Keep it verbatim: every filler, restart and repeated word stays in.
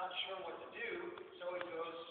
not sure what to do, so he goes